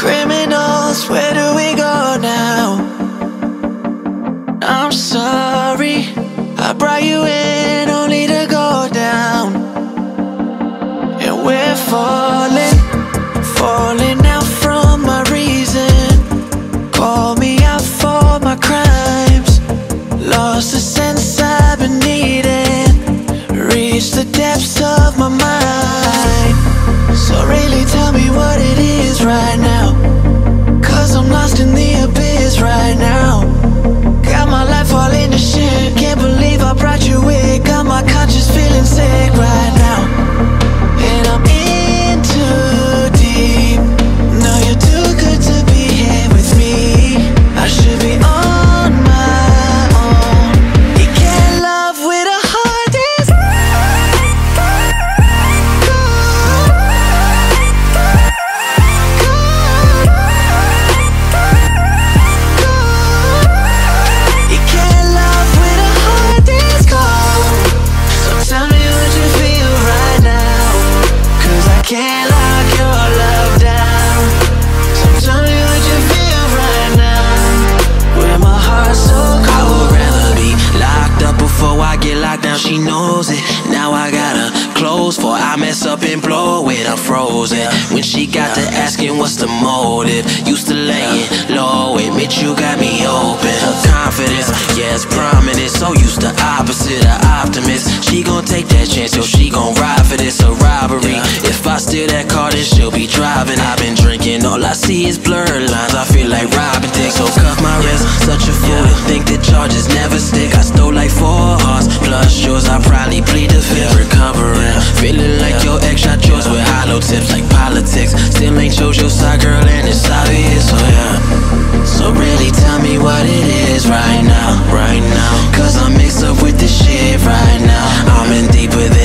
criminals, where do we go now? I'm sorry, I brought you in only to go down. And we're falling, falling out from my reason. Call me out for my crimes, lost the sense I've been needing, reached the depths of my mind. So really tell me what it is right now, 'cause I'm lost in the abyss right now. Got my life all in the shit, can't believe I brought you in. Got my conscience feeling sick right now, and I'm in too deep. No, you're too good to be here with me. I should be on my own. You can't love with a heart that's you can't love with a heart that's cold. So tell me what you feel right now, 'cause I can't lock your love down. So tell me what you feel right now, where my heart's so cold. I would rather be locked up before I get locked down, she knows it. Now I gotta close for I mess up and blow it, I'm frozen. When she got to asking what's the motive, used to laying low, admit you got me open. Her confidence, yeah, it's prominent, so used to opposite of optimist. She gon' take that chance, so she gon' ride for this, a robbery. If I steal that car, then she'll be driving. I've been drinking, all I see is blurred lines, I feel like robbing things. So cuff my wrist, such a fool to think that charges never stick. I stole like 4 hearts, plus yours, I probably plead the fifth. Recovering, feeling like your ex shot yours with hollow tips like politics. Still ain't chose your side, girl, and it's obvious, so yeah. So really tell me what it is right now, 'cause I'm mixed up with this shit right now. I'm in deeper than